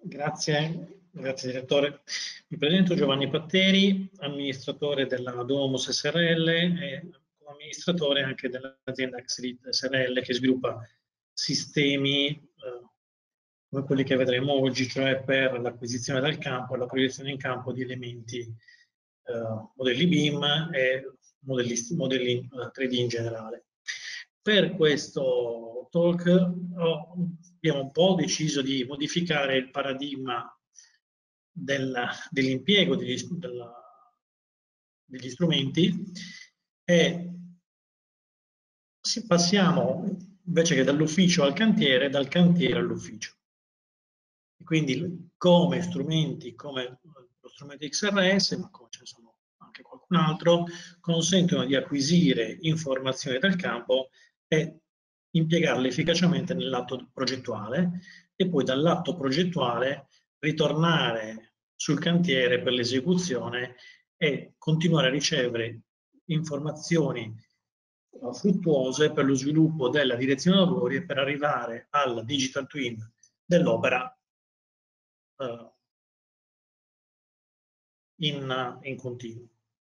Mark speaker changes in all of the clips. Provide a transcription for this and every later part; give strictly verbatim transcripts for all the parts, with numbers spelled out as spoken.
Speaker 1: Grazie, grazie direttore. Mi presento Giovanni Patteri, amministratore della Domus S R L e amministratore anche dell'azienda Axelit S R L che sviluppa sistemi eh, come quelli che vedremo oggi, cioè per l'acquisizione dal campo e la proiezione in campo di elementi, eh, modelli B I M e modelli, modelli eh, tre D in generale. Per questo talk oh, abbiamo un po' deciso di modificare il paradigma dell'impiego degli, della, degli strumenti e passiamo invece che dall'ufficio al cantiere, dal cantiere all'ufficio. Quindi come strumenti, come lo strumento X R S, ma come ce ne sono anche qualcun altro, consentono di acquisire informazioni dal campo e impiegarle efficacemente nell'atto progettuale e poi dall'atto progettuale ritornare sul cantiere per l'esecuzione e continuare a ricevere informazioni fruttuose per lo sviluppo della direzione lavori e per arrivare al digital twin dell'opera uh, in, in continuo.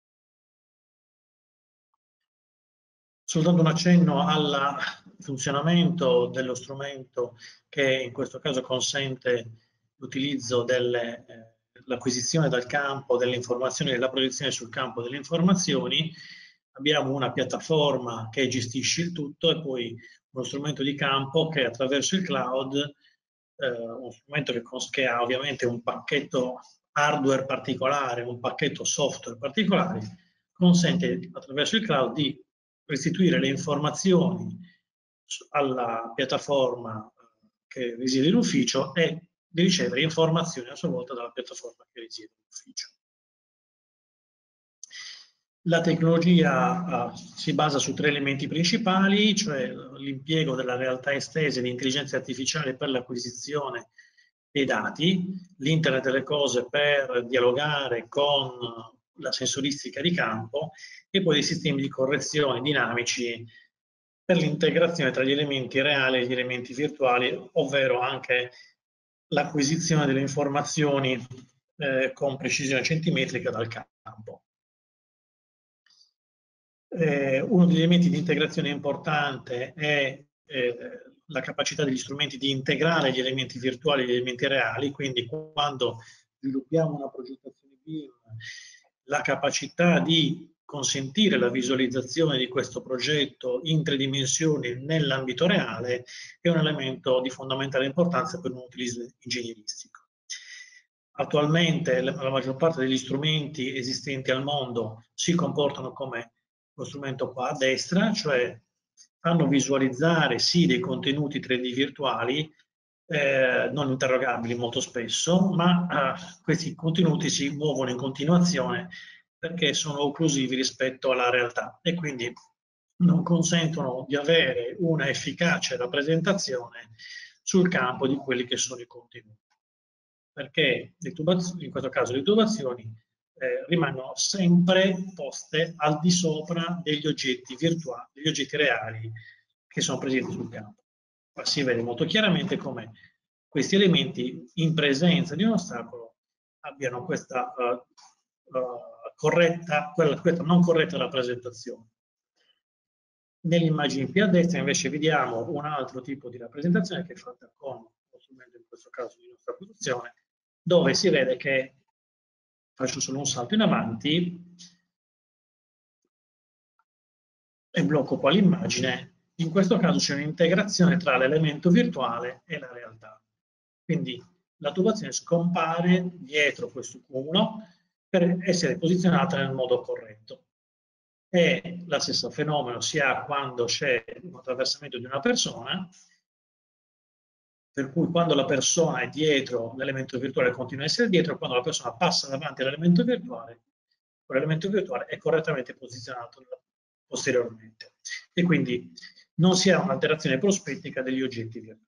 Speaker 1: Soltanto un accenno al funzionamento dello strumento che in questo caso consente l'utilizzo dell'acquisizione eh, dal campo delle informazioni e la proiezione sul campo delle informazioni. Abbiamo una piattaforma che gestisce il tutto e poi uno strumento di campo che attraverso il cloud, eh, uno strumento che, che ha ovviamente un pacchetto hardware particolare, un pacchetto software particolare, consente attraverso il cloud di restituire le informazioni alla piattaforma che risiede in ufficio e di ricevere informazioni a sua volta dalla piattaforma che risiede in ufficio. La tecnologia uh, si basa su tre elementi principali, cioè l'impiego della realtà estesa e di intelligenza artificiale per l'acquisizione dei dati, l'internet delle cose per dialogare con la sensoristica di campo e poi dei sistemi di correzione dinamici per l'integrazione tra gli elementi reali e gli elementi virtuali, ovvero anche l'acquisizione delle informazioni eh, con precisione centimetrica dal campo. Eh, uno degli elementi di integrazione importante è eh, la capacità degli strumenti di integrare gli elementi virtuali e gli elementi reali, quindi quando sviluppiamo una progettazione B I M, la capacità di consentire la visualizzazione di questo progetto in tre dimensioni nell'ambito reale è un elemento di fondamentale importanza per un utilizzo ingegneristico. Attualmente la, la maggior parte degli strumenti esistenti al mondo si comportano come lo strumento qua a destra, cioè fanno visualizzare sì dei contenuti tre D virtuali, eh, non interrogabili molto spesso, ma eh, questi contenuti si muovono in continuazione perché sono occlusivi rispetto alla realtà e quindi non consentono di avere una efficace rappresentazione sul campo di quelli che sono i contenuti. Perché le tubazioni, in questo caso le tubazioni, eh, rimangono sempre poste al di sopra degli oggetti virtuali, degli oggetti reali che sono presenti sul campo. Qua si vede molto chiaramente come questi elementi in presenza di un ostacolo abbiano questa uh, uh, corretta, quella, questa non corretta rappresentazione. Nelle immagini più a destra invece vediamo un altro tipo di rappresentazione che è fatta con lo strumento, in questo caso di nostra produzione, dove si vede che, faccio solo un salto in avanti e blocco qua l'immagine, in questo caso c'è un'integrazione tra l'elemento virtuale e la realtà. Quindi la tubazione scompare dietro questo cumulo per essere posizionata nel modo corretto. E lo stesso fenomeno si ha quando c'è un attraversamento di una persona, per cui quando la persona è dietro, l'elemento virtuale continua a essere dietro, quando la persona passa davanti all'elemento virtuale, quell'elemento virtuale è correttamente posizionato posteriormente. E quindi non si ha un'alterazione prospettica degli oggetti virtuali.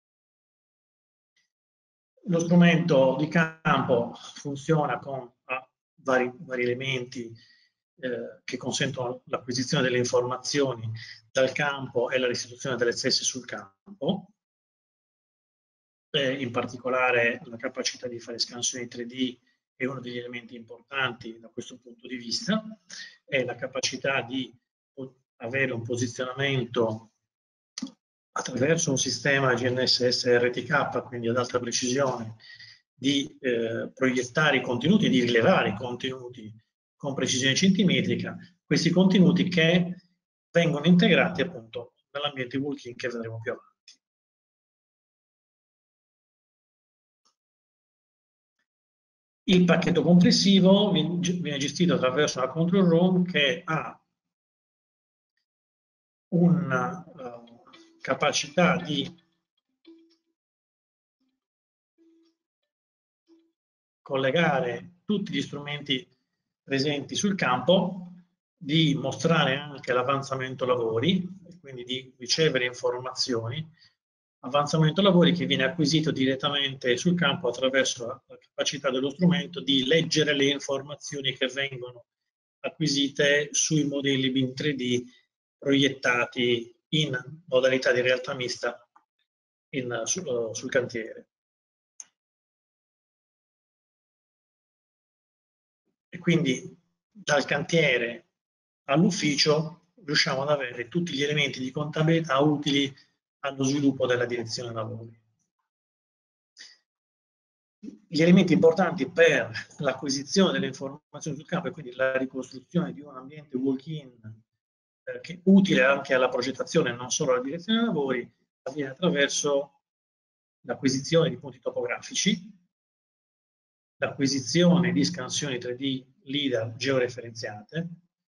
Speaker 1: Lo strumento di campo funziona con ah, vari, vari elementi eh, che consentono l'acquisizione delle informazioni dal campo e la restituzione delle stesse sul campo. eh, in particolare la capacità di fare scansioni tre D è uno degli elementi importanti da questo punto di vista, è la capacità di avere un posizionamento attraverso un sistema G N S S R T K, quindi ad alta precisione, di eh, proiettare i contenuti, di rilevare i contenuti con precisione centimetrica, questi contenuti che vengono integrati appunto nell'ambiente walk-in che vedremo più avanti. Il pacchetto complessivo viene gestito attraverso una control room che ha una uh, capacità di collegare tutti gli strumenti presenti sul campo, di mostrare anche l'avanzamento lavori, quindi di ricevere informazioni, avanzamento lavori che viene acquisito direttamente sul campo attraverso la capacità dello strumento di leggere le informazioni che vengono acquisite sui modelli B I M tre D proiettati in modalità di realtà mista in, sul, sul cantiere. E quindi dal cantiere all'ufficio riusciamo ad avere tutti gli elementi di contabilità utili allo sviluppo della direzione lavori. Gli elementi importanti per l'acquisizione delle informazioni sul campo e quindi la ricostruzione di un ambiente walk-in eh, che utile anche alla progettazione e non solo alla direzione dei lavori avviene attraverso l'acquisizione di punti topografici, l'acquisizione di scansioni tre D LIDAR georeferenziate,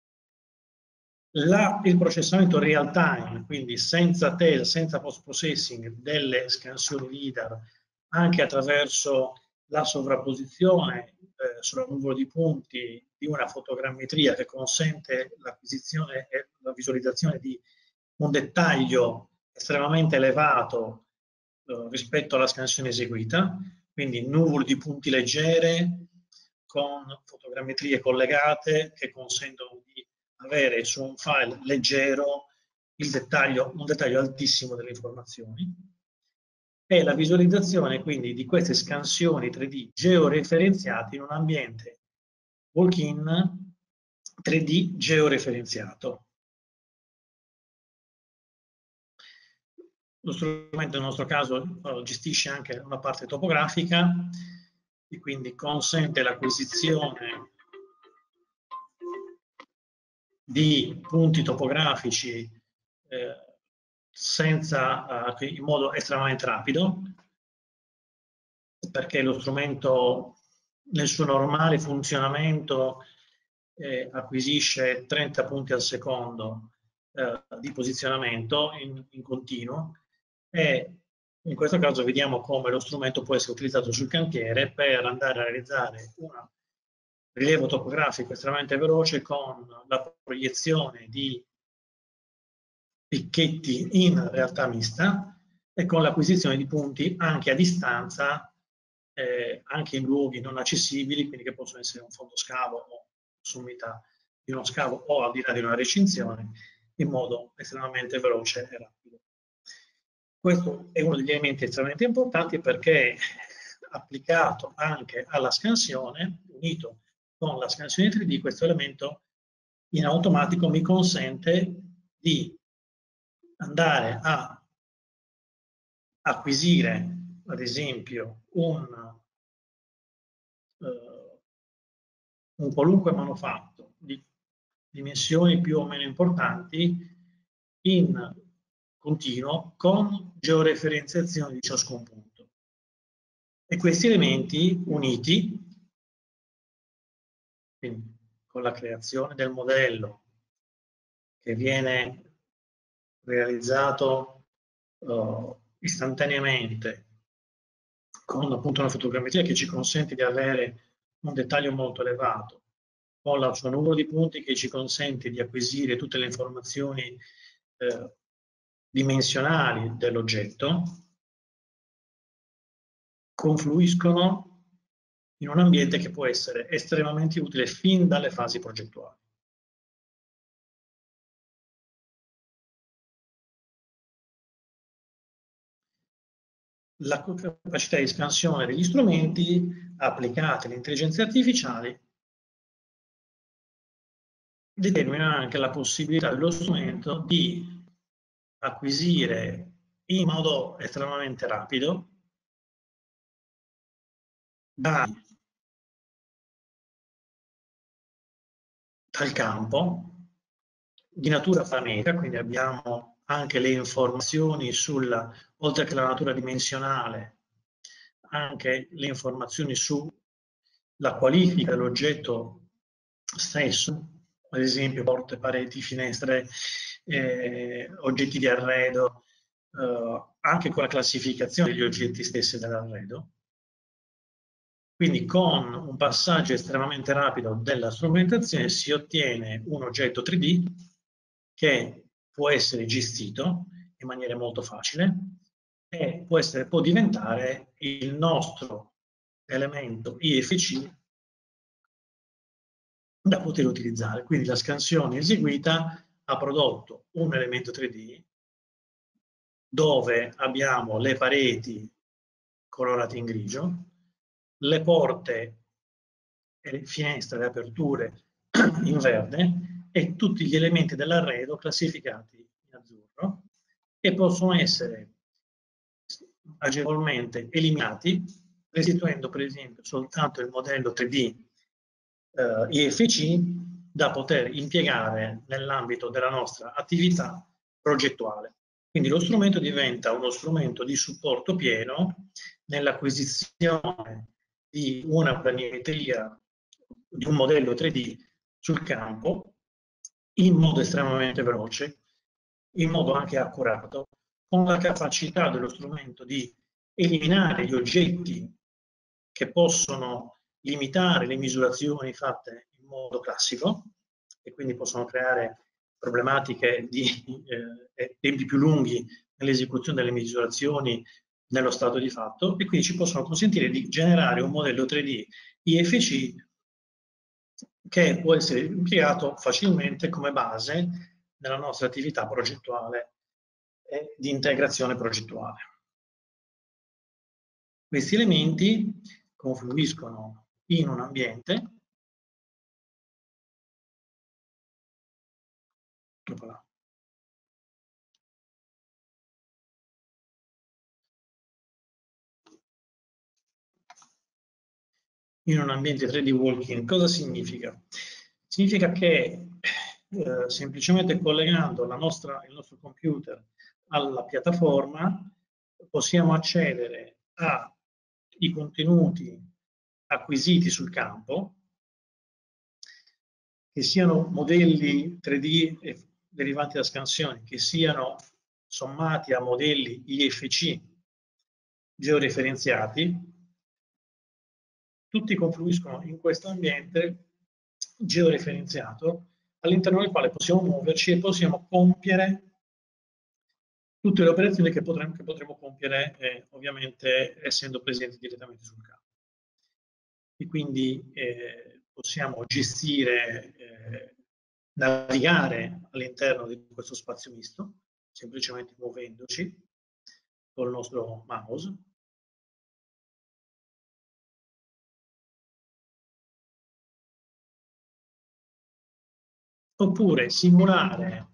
Speaker 1: la, il processamento real time, quindi senza T E L, senza post-processing delle scansioni LIDAR, anche attraverso la sovrapposizione eh, sul numero di punti di una fotogrammetria che consente l'acquisizione e la visualizzazione di un dettaglio estremamente elevato eh, rispetto alla scansione eseguita, quindi nuvole di punti leggere con fotogrammetrie collegate che consentono di avere su un file leggero il dettaglio, un dettaglio altissimo delle informazioni, e la visualizzazione quindi di queste scansioni tre D georeferenziate in un ambiente walk-in tre D georeferenziato. Lo strumento nel nostro caso gestisce anche una parte topografica e quindi consente l'acquisizione di punti topografici eh, senza, eh, in modo estremamente rapido, perché lo strumento nel suo normale funzionamento eh, acquisisce trenta punti al secondo eh, di posizionamento in, in continuo, e in questo caso vediamo come lo strumento può essere utilizzato sul cantiere per andare a realizzare un rilievo topografico estremamente veloce con la proiezione di picchetti in realtà mista e con l'acquisizione di punti anche a distanza, eh, anche in luoghi non accessibili, quindi che possono essere un fondoscavo o sommità di uno scavo o al di là di una recinzione, in modo estremamente veloce e rapido. Questo è uno degli elementi estremamente importanti perché applicato anche alla scansione, unito con la scansione tre D, questo elemento in automatico mi consente di andare a acquisire, ad esempio, un, eh, un qualunque manufatto di dimensioni più o meno importanti in continuo con georeferenziazione di ciascun punto. E questi elementi uniti, quindi con la creazione del modello che viene realizzato uh, istantaneamente con appunto una fotogrammetria che ci consente di avere un dettaglio molto elevato, con la sua numero di punti che ci consente di acquisire tutte le informazioni eh, dimensionali dell'oggetto, confluiscono in un ambiente che può essere estremamente utile fin dalle fasi progettuali. la capacità di scansione degli strumenti applicate alle intelligenze artificiali determina anche la possibilità dello strumento di acquisire in modo estremamente rapido dati dal campo di natura parametrica, quindi abbiamo anche le informazioni sulla, oltre che la natura dimensionale, anche le informazioni sulla qualifica dell'oggetto stesso, ad esempio porte, pareti, finestre, eh, oggetti di arredo, eh, anche con la classificazione degli oggetti stessi dell'arredo. Quindi con un passaggio estremamente rapido della strumentazione si ottiene un oggetto tre D che può essere gestito in maniera molto facile e può, essere, può diventare il nostro elemento I F C da poter utilizzare. Quindi la scansione eseguita ha prodotto un elemento tre D dove abbiamo le pareti colorate in grigio, le porte e le finestre, le aperture in verde e tutti gli elementi dell'arredo classificati in azzurro, che possono essere agevolmente eliminati restituendo per esempio soltanto il modello tre D eh, I F C da poter impiegare nell'ambito della nostra attività progettuale. Quindi lo strumento diventa uno strumento di supporto pieno nell'acquisizione di una planimetria, di un modello tre D sul campo in modo estremamente veloce, in modo anche accurato, con la capacità dello strumento di eliminare gli oggetti che possono limitare le misurazioni fatte in modo classico e quindi possono creare problematiche di eh, tempi più lunghi nell'esecuzione delle misurazioni nello stato di fatto e quindi ci possono consentire di generare un modello tre D I F C che può essere impiegato facilmente come base nella nostra attività progettuale e di integrazione progettuale. Questi elementi confluiscono in un ambiente in un ambiente tre D walking. Cosa significa? Significa che eh, semplicemente collegando la nostra, il nostro computer alla piattaforma possiamo accedere ai contenuti acquisiti sul campo, che siano modelli tre D derivanti da scansioni, che siano sommati a modelli I F C georeferenziati, tutti confluiscono in questo ambiente georeferenziato all'interno del quale possiamo muoverci e possiamo compiere tutte le operazioni che potremo, che potremo compiere eh, ovviamente essendo presenti direttamente sul campo. E quindi eh, possiamo gestire, eh, navigare all'interno di questo spazio misto, semplicemente muovendoci col nostro mouse. Oppure simulare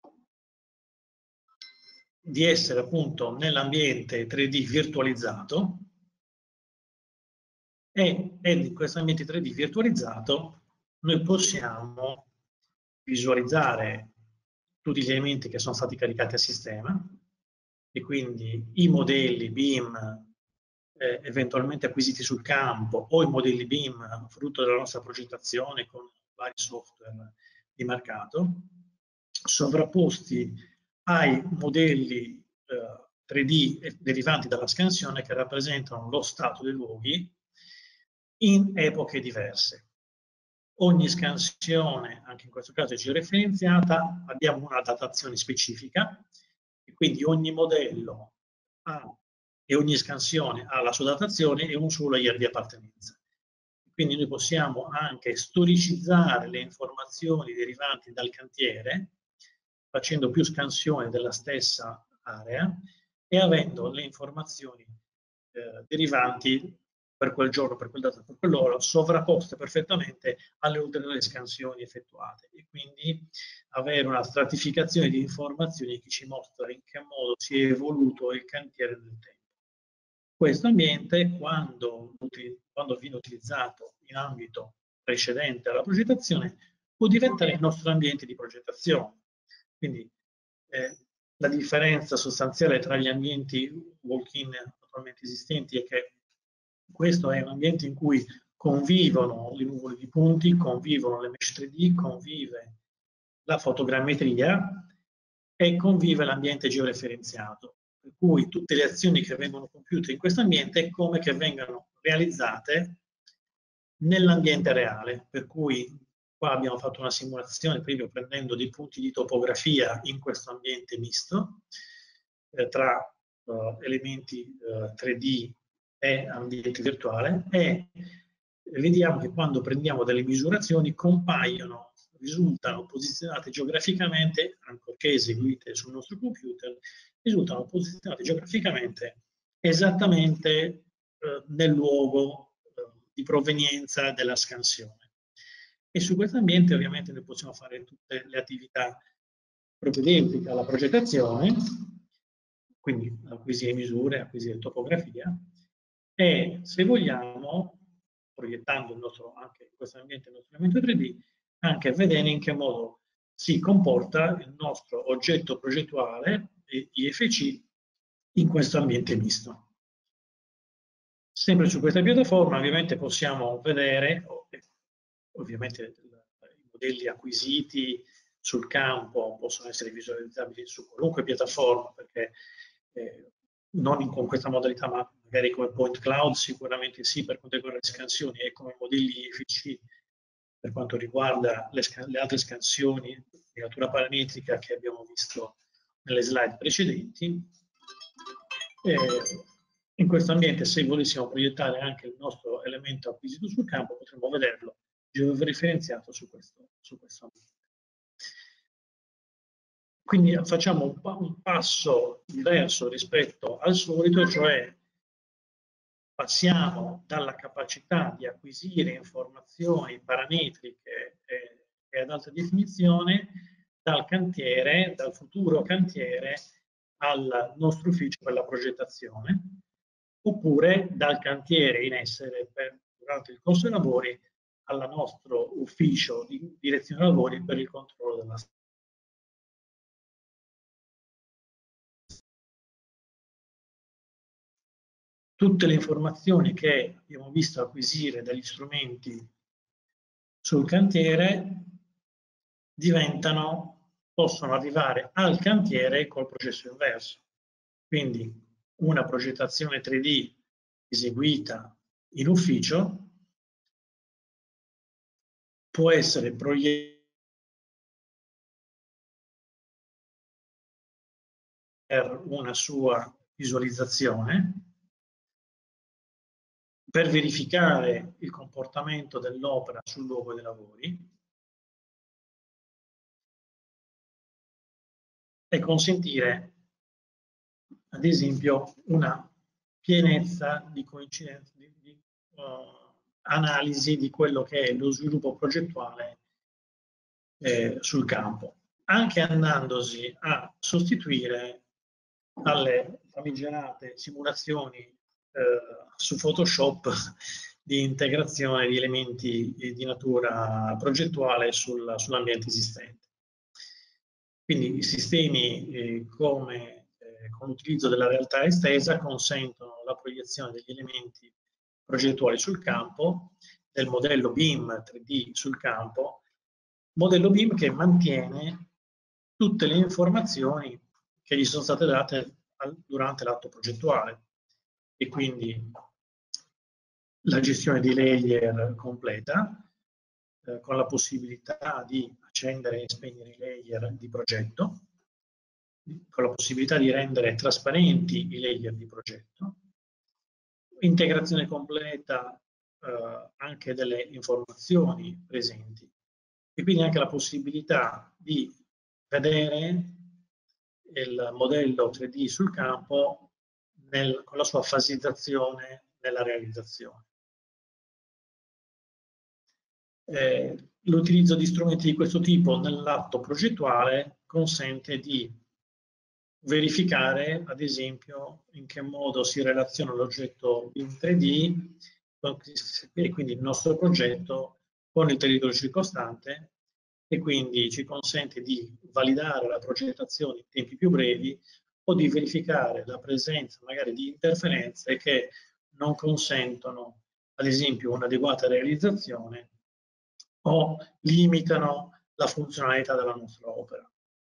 Speaker 1: di essere appunto nell'ambiente tre D virtualizzato e, e in questo ambiente tre D virtualizzato noi possiamo visualizzare tutti gli elementi che sono stati caricati a sistema e quindi i modelli B I M eh, eventualmente acquisiti sul campo o i modelli B I M frutto della nostra progettazione con vari software di mercato sovrapposti ai modelli eh, tre D derivanti dalla scansione che rappresentano lo stato dei luoghi in epoche diverse. Ogni scansione, anche in questo caso è georeferenziata, abbiamo una datazione specifica e quindi ogni modello ha, e ogni scansione ha la sua datazione e un solo year di appartenenza. Quindi noi possiamo anche storicizzare le informazioni derivanti dal cantiere facendo più scansioni della stessa area e avendo le informazioni eh, derivanti per quel giorno, per quel dato, per quell'ora, sovrapposte perfettamente alle ulteriori scansioni effettuate, e quindi avere una stratificazione di informazioni che ci mostra in che modo si è evoluto il cantiere nel tempo. Questo ambiente, quando, quando viene utilizzato in ambito precedente alla progettazione, può diventare il nostro ambiente di progettazione. Quindi eh, la differenza sostanziale tra gli ambienti walk-in attualmente esistenti è che questo è un ambiente in cui convivono le nuvole di punti, convivono le mesh tre D, convive la fotogrammetria e convive l'ambiente georeferenziato. Per cui tutte le azioni che vengono compiute in questo ambiente è come che vengano realizzate nell'ambiente reale. Per cui qua abbiamo fatto una simulazione proprio prendendo dei punti di topografia in questo ambiente misto eh, tra uh, elementi uh, tre D e ambiente virtuale, e vediamo che quando prendiamo delle misurazioni compaiono, risultano posizionate geograficamente, ancorché eseguite sul nostro computer, risultano posizionate geograficamente esattamente eh, nel luogo eh, di provenienza della scansione. E su questo ambiente ovviamente noi possiamo fare tutte le attività propedeutiche alla progettazione, quindi acquisire misure, acquisire topografia, e se vogliamo, proiettando il nostro, anche in questo ambiente il nostro elemento tre D, anche vedere in che modo si comporta il nostro oggetto progettuale I F C in questo ambiente misto. Sempre su questa piattaforma ovviamente possiamo vedere, ovviamente i modelli acquisiti sul campo possono essere visualizzabili su qualunque piattaforma, perché eh, non in, con questa modalità, ma magari come point cloud sicuramente sì per quanto riguarda le scansioni, e come modelli I F C per quanto riguarda le, le altre scansioni di natura parametrica che abbiamo visto nelle slide precedenti. E in questo ambiente, se volessimo proiettare anche il nostro elemento acquisito sul campo, potremmo vederlo georeferenziato su questo, su questo ambiente. Quindi facciamo un, un passo diverso rispetto al solito, cioè passiamo dalla capacità di acquisire informazioni parametriche e, e ad alta definizione dal cantiere, dal futuro cantiere, al nostro ufficio per la progettazione, oppure dal cantiere in essere per, durante il corso dei lavori al nostro ufficio di direzione lavori per il controllo della strada. Tutte le informazioni che abbiamo visto acquisire dagli strumenti sul cantiere diventano, possono arrivare al cantiere col processo inverso. Quindi una progettazione tre D eseguita in ufficio può essere proiettata per una sua visualizzazione, per verificare il comportamento dell'opera sul luogo dei lavori e consentire, ad esempio, una pienezza di coincidenza, di, di uh, analisi di quello che è lo sviluppo progettuale eh, sul campo, anche andandosi a sostituire alle famigerate simulazioni eh, su Photoshop di integrazione di elementi di natura progettuale sul, sull'ambiente esistente. Quindi i sistemi eh, come eh, con l'utilizzo della realtà estesa consentono la proiezione degli elementi progettuali sul campo, del modello B I M tre D sul campo, modello B I M che mantiene tutte le informazioni che gli sono state date durante l'atto progettuale, e quindi la gestione di layer completa, eh, con la possibilità di accendere e spegnere i layer di progetto, con la possibilità di rendere trasparenti i layer di progetto, integrazione completa eh, anche delle informazioni presenti, e quindi anche la possibilità di vedere il modello tre D sul campo nel, con la sua fasizzazione nella realizzazione. Eh, l'utilizzo di strumenti di questo tipo nell'atto progettuale consente di verificare, ad esempio, in che modo si relaziona l'oggetto in tre D e quindi il nostro progetto con il territorio circostante, e quindi ci consente di validare la progettazione in tempi più brevi o di verificare la presenza magari di interferenze che non consentono, ad esempio, un'adeguata realizzazione o limitano la funzionalità della nostra opera.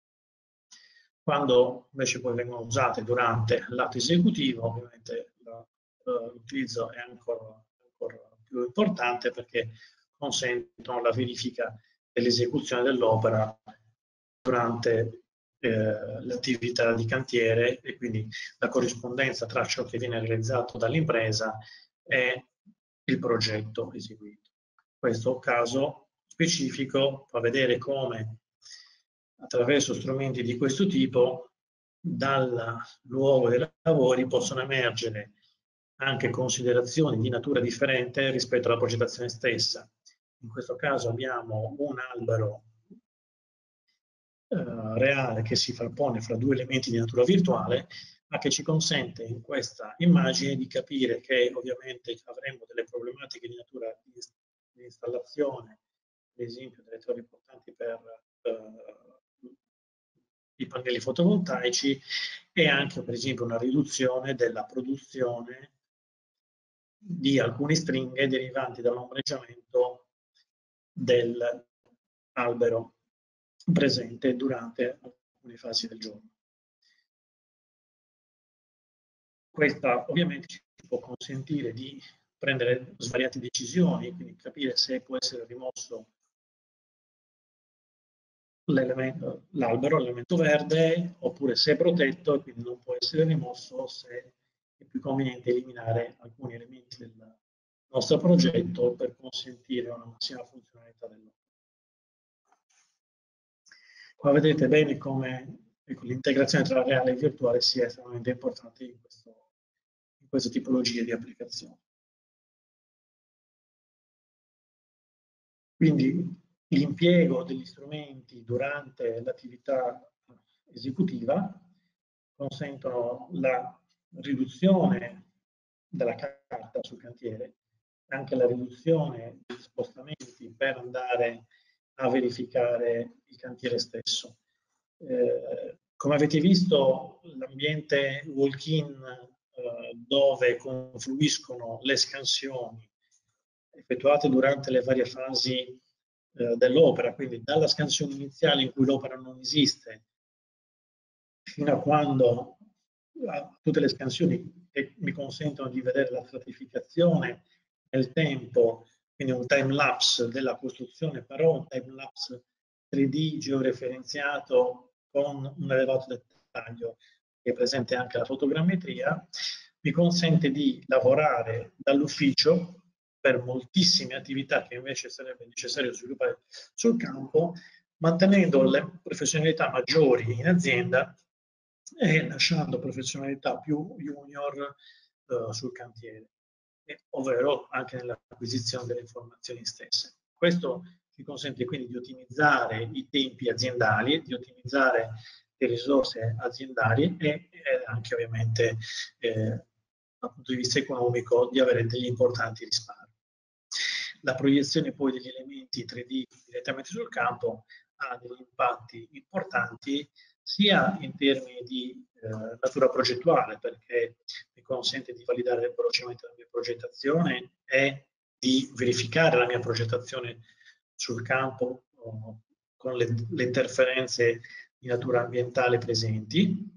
Speaker 1: Quando invece poi vengono usate durante l'atto esecutivo, ovviamente l'utilizzo è ancora, ancora più importante, perché consentono la verifica dell'esecuzione dell'opera durante eh, l'attività di cantiere, e quindi la corrispondenza tra ciò che viene realizzato dall'impresa e il progetto eseguito. In questo caso specifico fa vedere come attraverso strumenti di questo tipo dal luogo dei lavori possono emergere anche considerazioni di natura differente rispetto alla progettazione stessa. In questo caso abbiamo un albero eh, reale che si frappone fra due elementi di natura virtuale, ma che ci consente in questa immagine di capire che ovviamente avremo delle problematiche di natura di installazione, ad esempio delle torri portanti per eh, i pannelli fotovoltaici, e anche per esempio una riduzione della produzione di alcune stringhe derivanti dall'ombreggiamento dell'albero presente durante alcune fasi del giorno. Questa ovviamente ci può consentire di prendere svariate decisioni, quindi capire se può essere rimosso l'albero, l'elemento verde, oppure se è protetto e quindi non può essere rimosso, se è più conveniente eliminare alcuni elementi del nostro progetto per consentire una massima funzionalità dell'opera. Qua vedete bene come ecco, l'integrazione tra reale e virtuale sia estremamente importante in, questo, in queste tipologie di applicazioni. Quindi l'impiego degli strumenti durante l'attività esecutiva consentono la riduzione della carta sul cantiere, anche la riduzione degli spostamenti per andare a verificare il cantiere stesso. Eh, come avete visto, l'ambiente walk-in eh, dove confluiscono le scansioni effettuate durante le varie fasi eh, dell'opera, quindi dalla scansione iniziale in cui l'opera non esiste fino a quando a tutte le scansioni che mi consentono di vedere la stratificazione nel tempo, quindi un time lapse della costruzione, però un time lapse tre D georeferenziato con un elevato dettaglio, che è presente anche la fotogrammetria, mi consente di lavorare dall'ufficio per moltissime attività che invece sarebbe necessario sviluppare sul campo, mantenendo le professionalità maggiori in azienda e lasciando professionalità più junior eh, sul cantiere, eh, ovvero anche nell'acquisizione delle informazioni stesse. Questo ci consente quindi di ottimizzare i tempi aziendali, di ottimizzare le risorse aziendali e eh, anche ovviamente eh, dal punto di vista economico di avere degli importanti risparmi. La proiezione poi degli elementi tre D direttamente sul campo ha degli impatti importanti sia in termini di eh, natura progettuale, perché mi consente di validare velocemente la mia progettazione e di verificare la mia progettazione sul campo oh, con le, le interferenze di natura ambientale presenti,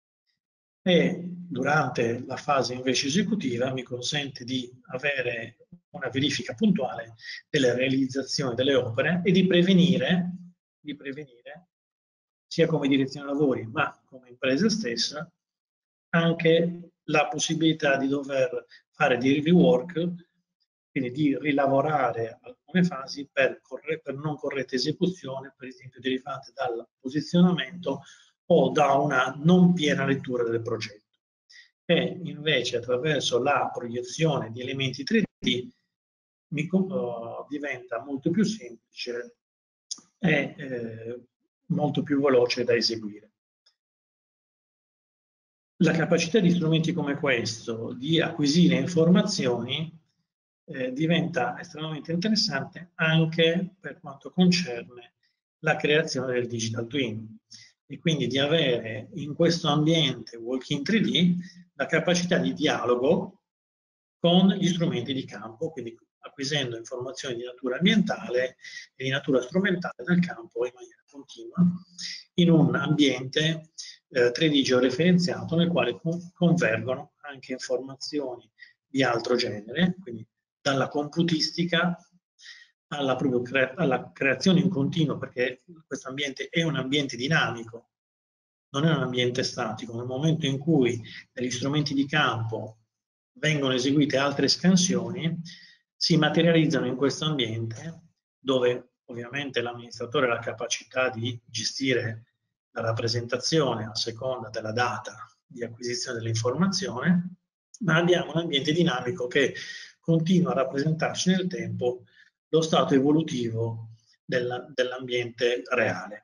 Speaker 1: e durante la fase invece esecutiva mi consente di avere una verifica puntuale delle realizzazioni delle opere e di prevenire, di prevenire sia come direzione lavori ma come impresa stessa anche la possibilità di dover fare di rework, quindi di rilavorare alcune fasi per, per non corretta esecuzione, per esempio derivante dal posizionamento o da una non piena lettura del progetto. e invece attraverso la proiezione di elementi tre D mi, uh, diventa molto più semplice e eh, molto più veloce da eseguire. La capacità di strumenti come questo di acquisire informazioni eh, diventa estremamente interessante anche per quanto concerne la creazione del digital twin e quindi di avere in questo ambiente Walk-in tre D la capacità di dialogo con gli strumenti di campo, quindi acquisendo informazioni di natura ambientale e di natura strumentale dal campo in maniera continua in un ambiente eh, tre D georeferenziato nel quale convergono anche informazioni di altro genere, quindi dalla computistica alla, proprio cre alla creazione in continuo, perché questo ambiente è un ambiente dinamico, non è un ambiente statico. Nel momento in cui negli strumenti di campo vengono eseguite altre scansioni, si materializzano in questo ambiente dove ovviamente l'amministratore ha la capacità di gestire la rappresentazione a seconda della data di acquisizione dell'informazione, ma abbiamo un ambiente dinamico che continua a rappresentarci nel tempo lo stato evolutivo dell'ambiente reale.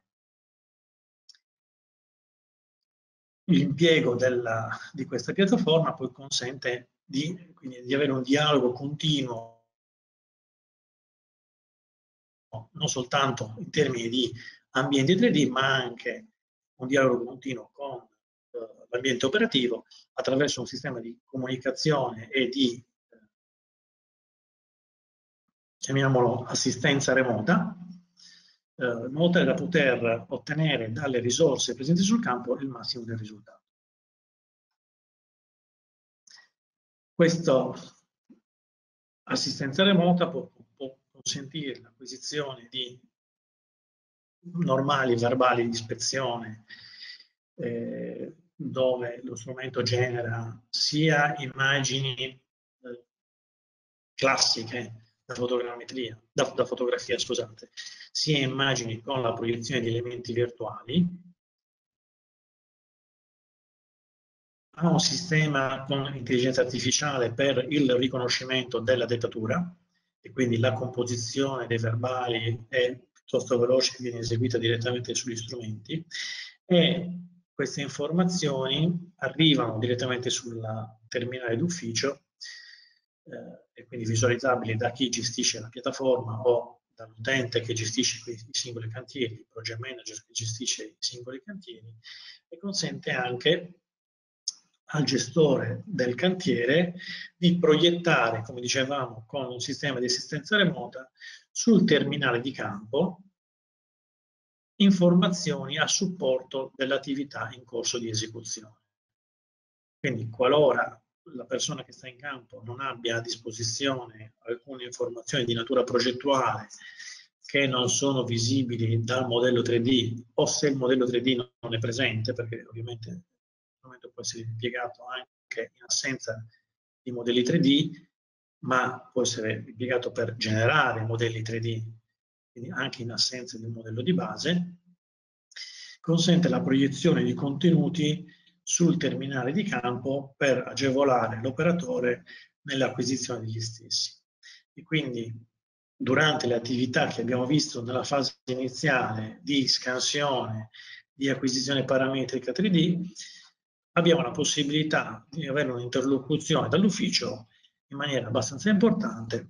Speaker 1: L'impiego di questa piattaforma poi consente di, quindi, di avere un dialogo continuo non soltanto in termini di ambienti tre D, ma anche un dialogo continuo con eh, l'ambiente operativo attraverso un sistema di comunicazione e di, eh, chiamiamolo, assistenza remota, eh, in modo tale da poter ottenere dalle risorse presenti sul campo il massimo del risultato. Questa assistenza remota può, può consentire l'acquisizione di normali verbali di ispezione eh, dove lo strumento genera sia immagini eh, classiche da fotogrammetria, da, da fotografia, scusate, sia immagini con la proiezione di elementi virtuali. Ha un sistema con intelligenza artificiale per il riconoscimento della dettatura e quindi la composizione dei verbali è piuttosto veloce e viene eseguita direttamente sugli strumenti e queste informazioni arrivano direttamente sulla terminale d'ufficio eh, e quindi visualizzabili da chi gestisce la piattaforma o dall'utente che gestisce i singoli cantieri, il project manager che gestisce i singoli cantieri e consente anche al gestore del cantiere di proiettare, come dicevamo, con un sistema di assistenza remota sul terminale di campo informazioni a supporto dell'attività in corso di esecuzione. Quindi qualora la persona che sta in campo non abbia a disposizione alcune informazioni di natura progettuale che non sono visibili dal modello tre D o se il modello tre D non è presente, perché ovviamente il strumento può essere impiegato anche in assenza di modelli tre D, ma può essere impiegato per generare modelli tre D, quindi anche in assenza di un modello di base, consente la proiezione di contenuti sul terminale di campo per agevolare l'operatore nell'acquisizione degli stessi. E quindi durante le attività che abbiamo visto nella fase iniziale di scansione, di acquisizione parametrica tre D, abbiamo la possibilità di avere un'interlocuzione dall'ufficio in maniera abbastanza importante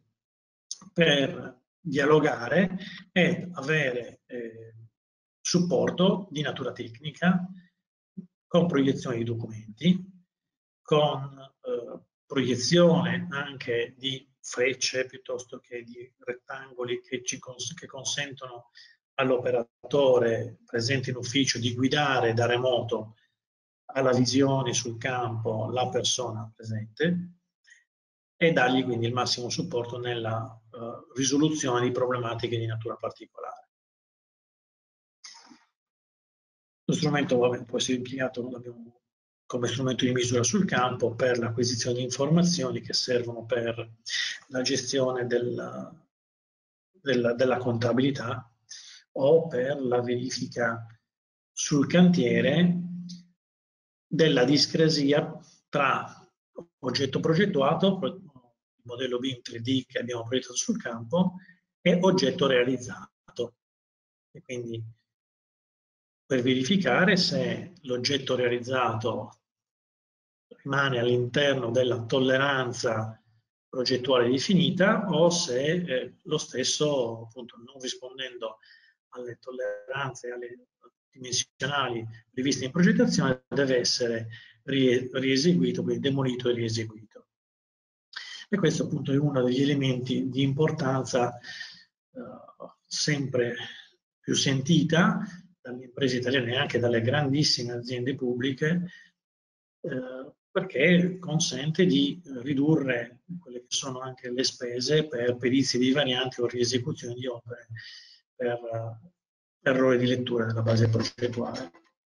Speaker 1: per dialogare e avere eh, supporto di natura tecnica con proiezione di documenti, con eh, proiezione anche di frecce piuttosto che di rettangoli che, ci cons che consentono all'operatore presente in ufficio di guidare da remoto alla visione sul campo la persona presente e dargli quindi il massimo supporto nella uh, risoluzione di problematiche di natura particolare. Lo strumento vabbè, può essere impiegato come strumento di misura sul campo per l'acquisizione di informazioni che servono per la gestione della, della, della contabilità o per la verifica sul cantiere della discrasia tra oggetto progettato, il modello B I M tre D che abbiamo proiettato sul campo, e oggetto realizzato. E quindi per verificare se l'oggetto realizzato rimane all'interno della tolleranza progettuale definita o se eh, lo stesso, appunto, non rispondendo alle tolleranze e alle dimensionali previste in progettazione, deve essere rieseguito, quindi demolito e rieseguito. E questo appunto è uno degli elementi di importanza eh, sempre più sentita dalle imprese italiane e anche dalle grandissime aziende pubbliche, eh, perché consente di ridurre quelle che sono anche le spese per perizie di varianti o riesecuzione di opere per uh, errori di lettura della base progettuale.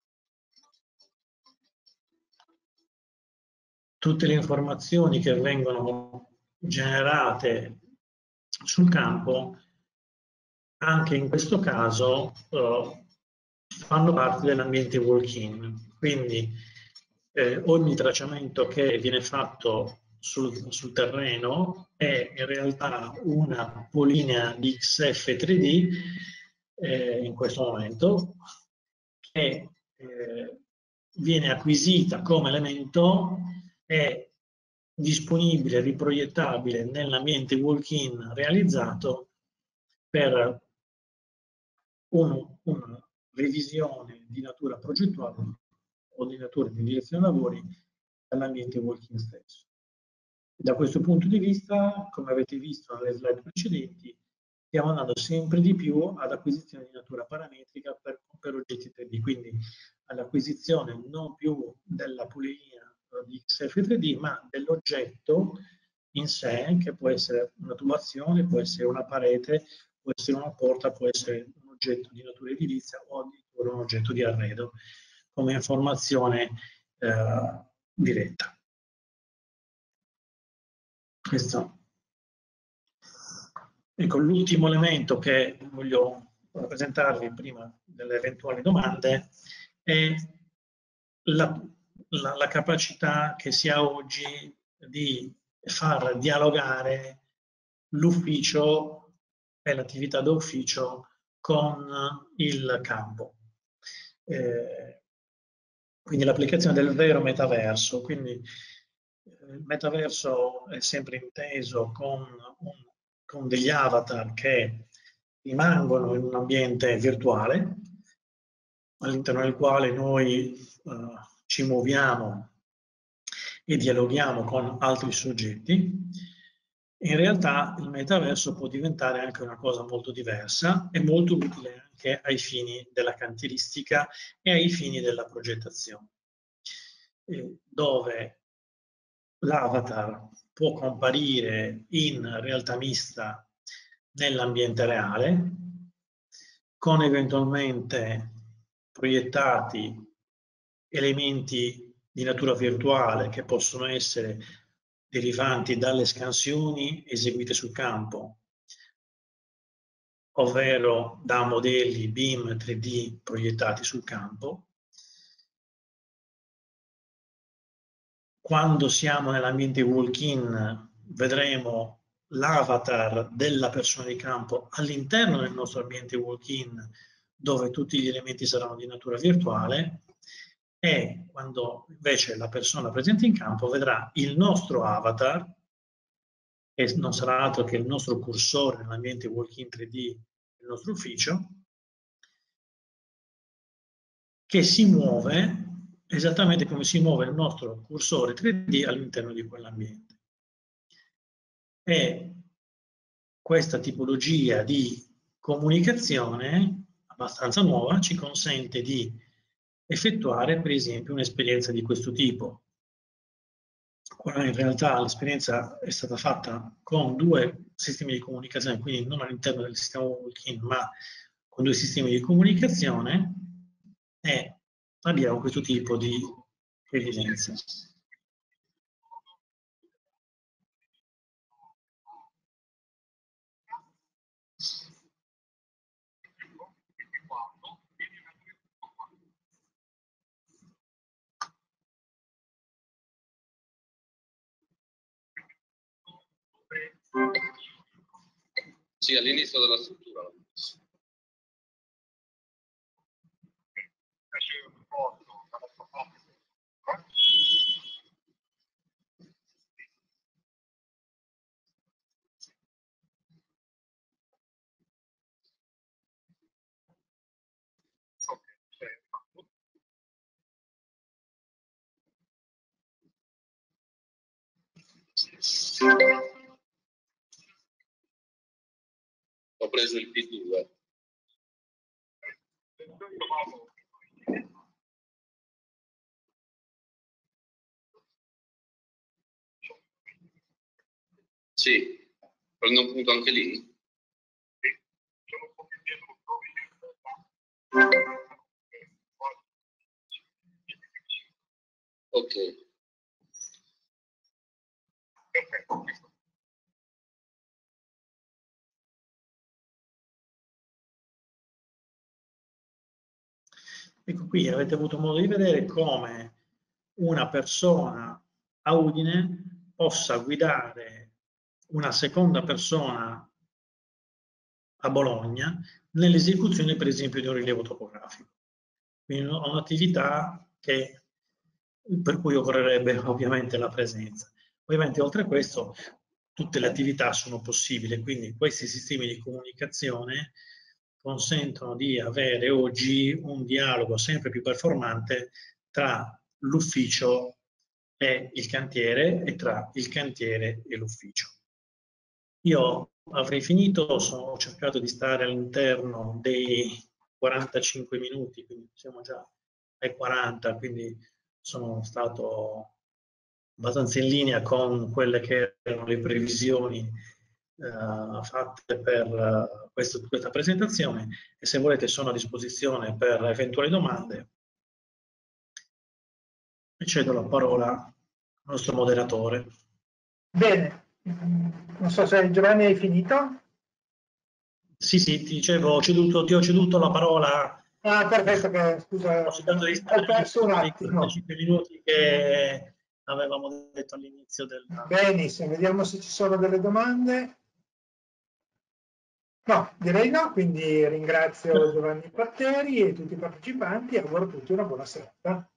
Speaker 1: Tutte le informazioni che vengono generate sul campo, anche in questo caso, uh, fanno parte dell'ambiente walk-in. Quindi eh, ogni tracciamento che viene fatto sul, sul terreno è in realtà una polinea di X F tre D eh, in questo momento, che eh, viene acquisita come elemento, è disponibile, riproiettabile nell'ambiente walk-in realizzato per un, una revisione di natura progettuale o di natura di direzione lavori dall'ambiente walk-in stesso. Da questo punto di vista, come avete visto nelle slide precedenti, stiamo andando sempre di più ad acquisizione di natura parametrica per, per oggetti tre D, quindi all'acquisizione non più della poleina di X F tre D, ma dell'oggetto in sé, che può essere una tubazione, può essere una parete, può essere una porta, può essere un oggetto di natura edilizia o addirittura un oggetto di arredo, come informazione eh, diretta. Questo. Ecco, l'ultimo elemento che voglio rappresentarvi prima delle eventuali domande è la, la, la capacità che si ha oggi di far dialogare l'ufficio e l'attività d'ufficio con il campo. Eh, quindi l'applicazione del vero metaverso. Quindi il metaverso è sempre inteso con, un, con degli avatar che rimangono in un ambiente virtuale, all'interno del quale noi eh, ci muoviamo e dialoghiamo con altri soggetti. In realtà il metaverso può diventare anche una cosa molto diversa e molto utile anche ai fini della cantieristica e ai fini della progettazione, eh, dove l'avatar può comparire in realtà mista nell'ambiente reale, con eventualmente proiettati elementi di natura virtuale che possono essere derivanti dalle scansioni eseguite sul campo, ovvero da modelli B I M tre D proiettati sul campo. Quando siamo nell'ambiente walk-in vedremo l'avatar della persona di campo all'interno del nostro ambiente walk-in, dove tutti gli elementi saranno di natura virtuale, e quando invece la persona presente in campo vedrà il nostro avatar, che non sarà altro che il nostro cursore nell'ambiente walk-in tre D del nostro ufficio, che si muove esattamente come si muove il nostro cursore tre D all'interno di quell'ambiente. E questa tipologia di comunicazione abbastanza nuova ci consente di effettuare, per esempio, un'esperienza di questo tipo. Qua in realtà l'esperienza è stata fatta con due sistemi di comunicazione, quindi non all'interno del sistema walk-in, ma con due sistemi di comunicazione, e abbiamo questo tipo di evidenza.
Speaker 2: Sì, all'inizio della struttura. Ho preso il P due. Sì, prendo un punto anche lì. Ok.
Speaker 1: Ecco, qui avete avuto modo di vedere come una persona a Udine possa guidare una seconda persona a Bologna nell'esecuzione, per esempio, di un rilievo topografico. Quindi è un'attività che, per cui occorrerebbe ovviamente la presenza. Ovviamente oltre a questo tutte le attività sono possibili, quindi questi sistemi di comunicazione consentono di avere oggi un dialogo sempre più performante tra l'ufficio e il cantiere e tra il cantiere e l'ufficio. Io avrei finito, sono, ho cercato di stare all'interno dei quarantacinque minuti, quindi siamo già ai quaranta, quindi sono stato abbastanza in linea con quelle che erano le previsioni eh, fatte per uh, questo, questa presentazione e se volete sono a disposizione per eventuali domande. E cedo la parola al nostro moderatore.
Speaker 3: Bene, non so se Giovanni hai finito.
Speaker 1: Sì, sì, ti dicevo, ho ceduto, ti ho ceduto la parola.
Speaker 3: Ah, perfetto, che, scusa,
Speaker 1: Ho cercato di
Speaker 3: ho
Speaker 1: stare
Speaker 3: perso un
Speaker 1: nei
Speaker 3: attimo.
Speaker 1: quarantacinque minuti che avevamo detto all'inizio del...
Speaker 3: Benissimo, vediamo se ci sono delle domande. No, direi no, quindi ringrazio Giovanni Patteri e tutti i partecipanti e auguro a tutti una buona serata.